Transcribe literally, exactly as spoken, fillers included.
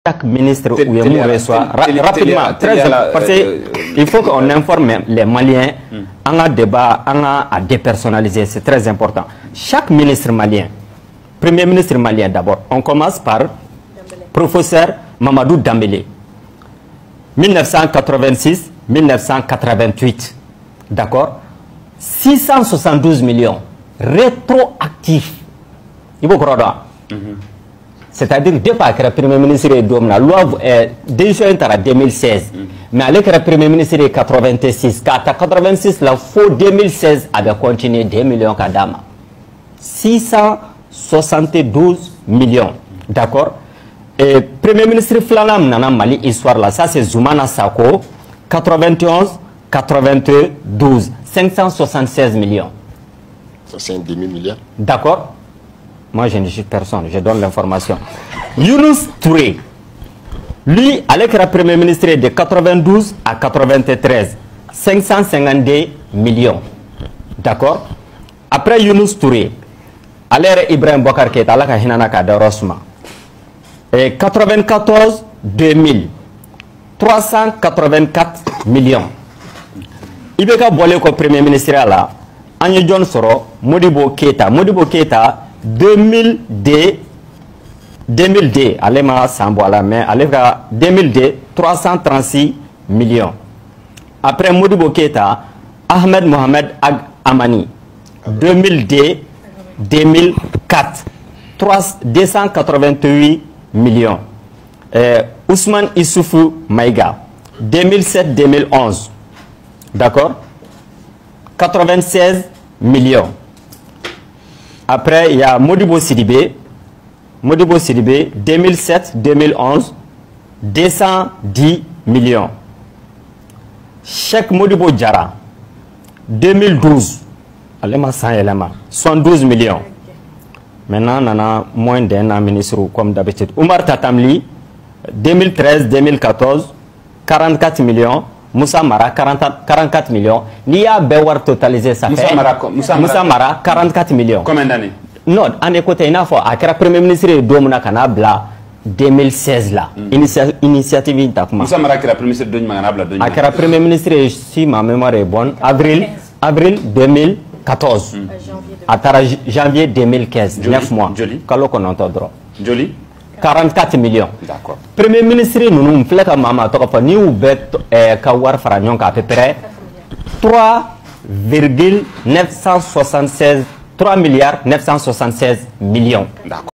Chaque ministre ou un reçoit rapidement, très parce qu'il faut qu'on informe les Maliens, en un débat, en à dépersonnaliser, c'est très important. Chaque ministre malien, premier ministre malien d'abord, on commence par professeur Mamadou Dambélé, mille neuf cent quatre-vingt-six à mille neuf cent quatre-vingt-huit, d'accord, six cent soixante-douze millions rétroactifs. Il faut croire. C'est-à-dire que depuis que le Premier ministre est la loi est décision en deux mille seize. Mais avec le Premier ministre est quatre-vingt-six, quatre-vingt-six, la fois deux mille seize avait continué deux millions kadama. six cent soixante-douze millions. D'accord? Et Premier ministre Flalam Nana Mali, histoire là, ça c'est Zoumana Sako, quatre-vingt-onze, quatre-vingt-douze, cinq cent soixante-seize millions. Ça c'est un demi-milliard. D'accord? Moi, je ne suis personne, je donne l'information. Younous Touré, lui, avec le Premier ministre de quatre-vingt-douze à quatre-vingt-treize, cinq cent cinquante-deux millions. D'accord? Après Younous Touré, alors Ibrahim Bokar Keita, là, Hinana Kadarosma, et quatre-vingt-quatorze à deux mille, trois cent quatre-vingt-quatre millions. Ibeka Bolé, le Premier ministre, là, Anye John Soro, Modibo Keita, Modibo Keita, deux mille deux, deux mille deux, allez ma samboala, mais allez deux mille deux, trois cent trente-six millions. Après Modibo Keita, Ahmed Mohamed Ag Amani, deux mille deux, deux mille quatre, deux cent quatre-vingt-huit millions. Euh, Ousmane Issoufou Maïga, deux mille sept deux mille onze, d'accord, quatre-vingt-seize millions. Après, il y a Modibo Sidibé, Modibo Sidibé, deux mille sept deux mille onze, deux cent dix millions. Cheikh Modibo Diara, deux mille douze, soixante-douze millions. Maintenant, on a moins d'un ministre comme d'habitude. Oumar Tatamli, deux mille treize deux mille quatorze, quarante-quatre millions. Moussa Mara, quarante-quatre millions. L'I A Bewar totalisé, ça Moussa fait. Mara, Moussa Mara, Moussa Mara, quarante-quatre millions. Combien d'années? Non, en écoutant une fois, à le Premier ministre de Domina Kanabla, deux mille seize là. Mm. Initia initiative d'Akma. Moussa Mara, qui est le Premier ministre de Domina Kanabla. À le Premier ministre, si ma mémoire est bonne, avril, avril deux mille quatorze. Mm. À janvier deux mille quinze, neuf mois. Joli. Quand on entend droit. Joli. quarante-quatre millions. D'accord. Premier ministre, nous nous faisons maman, ni ou bête, Kawar Faragnon, à peu près trois virgule neuf cent soixante-seize, trois milliards neuf cent soixante-seize millions. D'accord.